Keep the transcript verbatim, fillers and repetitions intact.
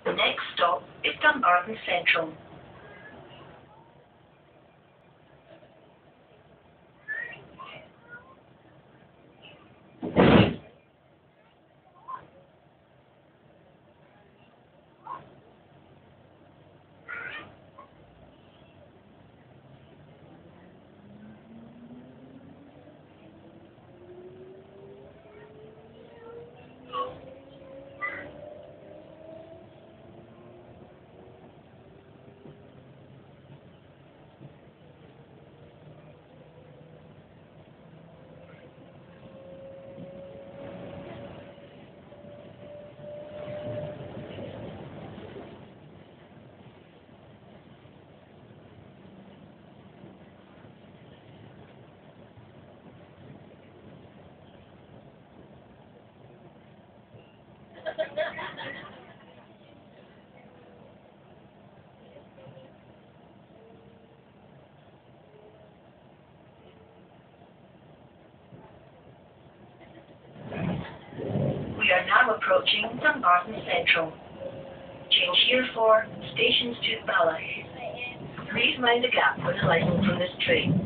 The next stop is Dumbarton Central. We are now approaching Dumbarton Central. Change here for Stations to Bala. Please mind the gap when alighting from this train.